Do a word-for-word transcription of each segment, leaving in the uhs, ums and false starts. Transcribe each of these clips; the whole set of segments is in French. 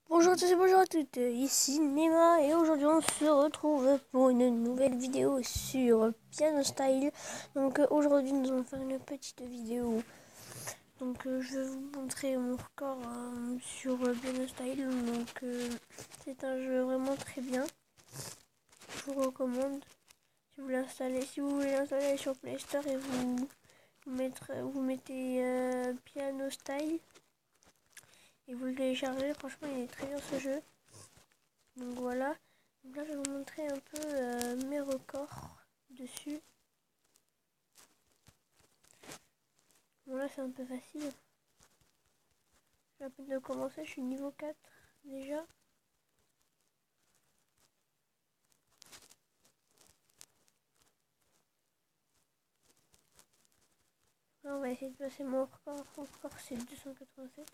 Bonjour à tous et bonjour à toutes, ici Nema et aujourd'hui on se retrouve pour une nouvelle vidéo sur Piano Style. Donc euh, aujourd'hui nous allons faire une petite vidéo. Donc euh, je vais vous montrer mon record euh, sur euh, Piano Style. Donc euh, c'est un jeu vraiment très bien. Je vous recommande si vous l'installez, si vous voulez l'installer sur Play Store et vous, vous, mettre, vous mettez euh, Piano Style et vous le téléchargez. Franchement il est très bien ce jeu. Donc voilà, donc là je vais vous montrer un peu euh, mes records dessus. Bon là c'est un peu facile. J'ai à peine de commencer, je suis niveau quatre déjà. Là on va essayer de passer mon record, mon record c'est deux cent quatre-vingt-sept.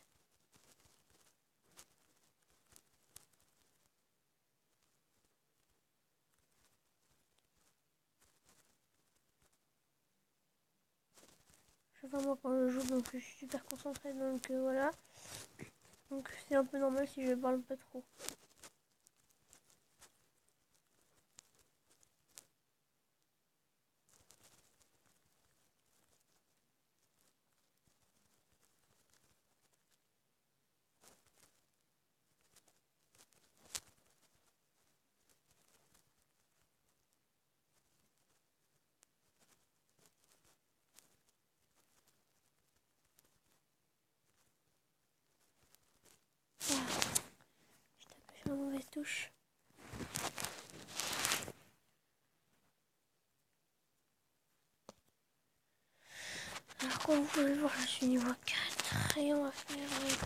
Je fais moi quand je joue donc je suis super concentrée donc euh, voilà. Donc c'est un peu normal si je parle pas trop. Ah, j'ai tapé sur la mauvaise touche. Alors comme vous pouvez le voir je suis niveau quatre et on va faire euh,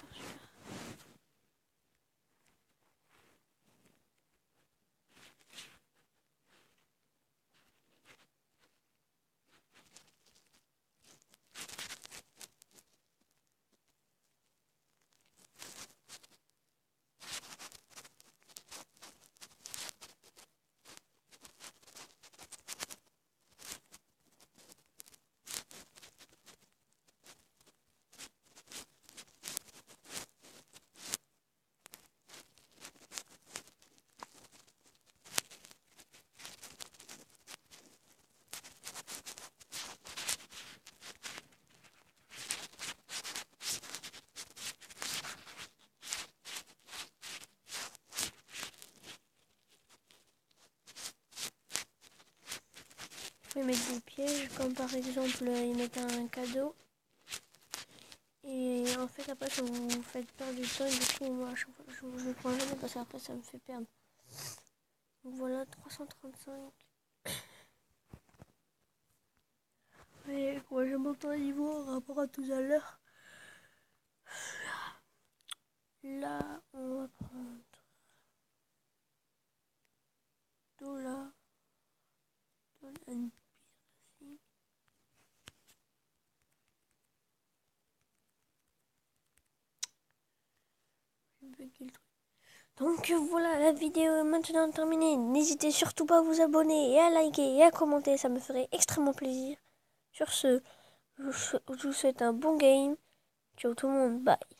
Ils mettent des pièges, comme par exemple ils mettent un cadeau. Et en fait après ça vous faites perdre du temps, du coup moi à chaque fois je, je le prends jamais parce qu'après ça me fait perdre. Donc voilà, trois cent trente-cinq. Et ouais, je monte un niveau par rapport à tout à l'heure. Là on va prendre Do là, Do là, une ici. Donc voilà, la vidéo est maintenant terminée. N'hésitez surtout pas à vous abonner et à liker et à commenter, ça me ferait extrêmement plaisir. Sur ce, je vous souhaite un bon game. Ciao tout le monde, bye.